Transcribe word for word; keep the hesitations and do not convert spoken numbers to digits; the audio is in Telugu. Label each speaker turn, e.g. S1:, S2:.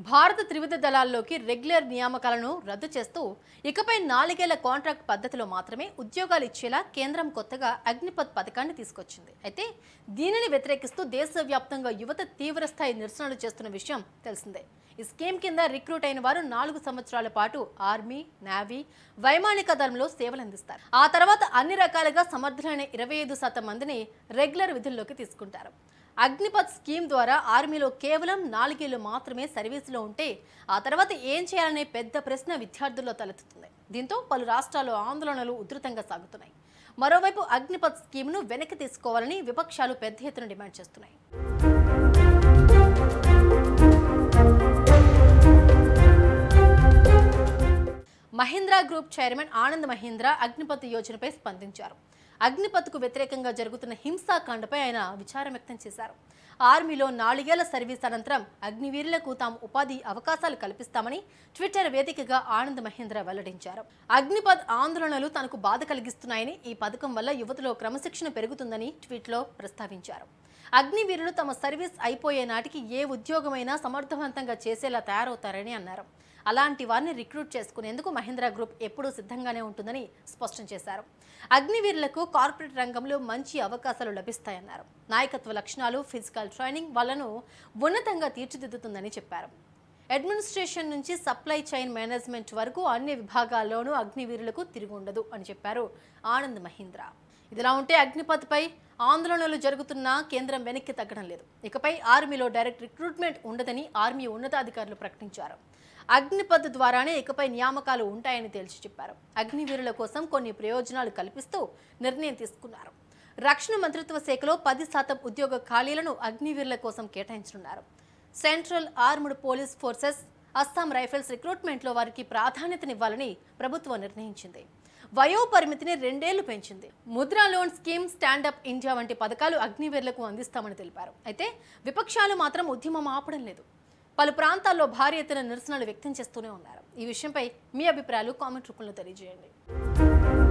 S1: భారత త్రివిధ దళాల్లోకి రెగ్యులర్ నియామకాలను రద్దు చేస్తూ ఇకపై నాలుగేళ్ల కాంట్రాక్ట్ పద్ధతిలో మాత్రమే ఉద్యోగాలు ఇచ్చేలా కేంద్రం కొత్తగా అగ్నిపథ్ పథకాన్ని తీసుకొచ్చింది. అయితే దీనిని వ్యతిరేకిస్తూ దేశవ్యాప్తంగా యువత తీవ్రస్థాయి నిరసనలు చేస్తున్న విషయం తెలిసిందే. ఈ స్కీమ్ కింద రిక్రూట్ అయిన వారు నాలుగు సంవత్సరాల పాటు ఆర్మీ, నేవీ, వైమానిక దళంలో సేవలందిస్తారు. ఆ తర్వాత అన్ని రకాలుగా సమర్థులైన ఇరవై ఐదు శాతం మందిని రెగ్యులర్ విధుల్లోకి తీసుకుంటారు. అగ్నిపథ్ స్కీమ్ ద్వారా ఆర్మీలో కేవలం నాలుగేళ్లు మాత్రమే సర్వీసులో ఉంటే ఆ తర్వాత ఏం చేయాలనే పెద్ద ప్రశ్న విద్యార్థుల్లో తలెత్తుతుంది. దీంతో పలు రాష్ట్రాల్లో ఆందోళనలు ఉధృతంగా సాగుతున్నాయి. మరోవైపు అగ్నిపథ్ స్కీమ్ను వెనక్కి తీసుకోవాలని విపక్షాలు పెద్ద ఎత్తున డిమాండ్ చేస్తున్నాయి. మహీంద్రా గ్రూప్ చైర్మన్ ఆనంద్ మహీంద్రా అగ్నిపథ్ యోజనపై స్పందించారు. అగ్నిపథ్కు వ్యతిరేకంగా జరుగుతున్న హింసాకాండపై ఆయన విచారం వ్యక్తం చేశారు. ఆర్మీలో నాలుగేళ్ల సర్వీస్ అనంతరం అగ్నివీరులకు తాము ఉపాధి అవకాశాలు కల్పిస్తామని ట్విట్టర్ వేదికగా ఆనంద్ మహీంద్రా వెల్లడించారు. అగ్నిపథ్ ఆందోళనలు తనకు బాధ కలిగిస్తున్నాయని, ఈ పథకం వల్ల యువతలో క్రమశిక్షణ పెరుగుతుందని ట్వీట్లో ప్రస్తావించారు. అగ్నివీరులు తమ సర్వీస్ అయిపోయే నాటికి ఏ ఉద్యోగమైనా సమర్థవంతంగా చేసేలా తయారవుతారని అన్నారు. అలాంటి వారిని రిక్రూట్ చేసుకునేందుకు మహీంద్రా గ్రూప్ ఎప్పుడూ సిద్ధంగానే ఉంటుందని స్పష్టం చేశారు. అగ్నివీరులకు కార్పొరేట్ రంగంలో మంచి అవకాశాలు లభిస్తాయన్నారు. నాయకత్వ లక్షణాలు, ఫిజికల్ ట్రైనింగ్ వాళ్ళను ఉన్నతంగా తీర్చిదిద్దుతుందని చెప్పారు. అడ్మినిస్ట్రేషన్ నుంచి సప్లై చైన్ మేనేజ్మెంట్ వరకు అన్ని విభాగాల్లోనూ అగ్నివీరులకు తిరిగి ఉండదు అని చెప్పారు ఆనంద్ మహీంద్రా. ఇదిలా ఉంటే అగ్నిపథ్పై ఆందోళనలు జరుగుతున్నా కేంద్రం వెనక్కి తగ్గడం లేదు. ఇకపై ఆర్మీలో డైరెక్ట్ రిక్రూట్మెంట్ ఉండదని ఆర్మీ ఉన్నతాధికారులు ప్రకటించారు. అగ్నిపథ్ ద్వారానే ఇకపై నియామకాలు ఉంటాయని తేల్చి చెప్పారు. అగ్నివీరుల కోసం కొన్ని ప్రయోజనాలు కల్పిస్తూ నిర్ణయం తీసుకున్నారు. రక్షణ మంత్రిత్వ శాఖలో పది శాతం ఉద్యోగ ఖాళీలను అగ్నివీరుల కోసం కేటాయించనున్నారు. Central armed police forces, Assam rifles రిక్రూట్మెంట్లో వారికి ప్రాధాన్యతనివ్వాలని ప్రభుత్వం నిర్ణయించింది. వయో పరిమితిని రెండేళ్లు పెంచింది. Mudra loan scheme, stand up India వంటి పథకాలు అగ్నివీరులకు అందిస్తామని తెలిపారు. అయితే విపక్షాలు మాత్రం ఉద్యమం ఆపడం లేదు. పలు ప్రాంతాల్లో భారీ ఎత్తున నిరసనలు వ్యక్తం చేస్తూనే ఉన్నారు. ఈ విషయంపై మీ అభిప్రాయాలు కామెంట్ రూపంలో తెలియజేయండి.